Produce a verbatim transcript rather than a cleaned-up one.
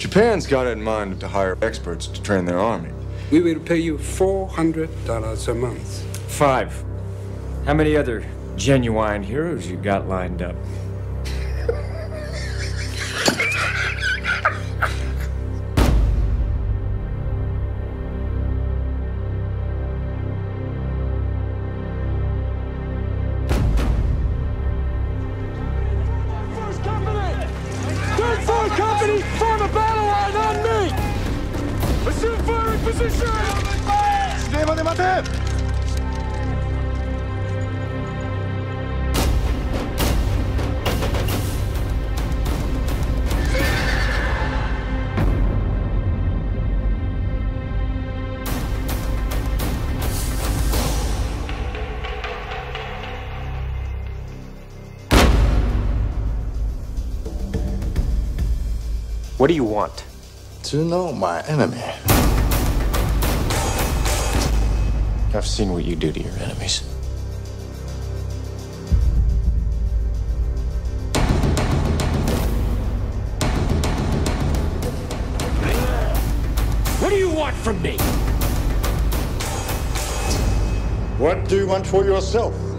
Japan's got it in mind to hire experts to train their army. We will pay you four hundred dollars a month. Five. How many other genuine heroes you got lined up? Company, form a battle line on me! Assume firing position! What do you want? To know my enemy. I've seen what you do to your enemies. What do you want from me? What do you want for yourself?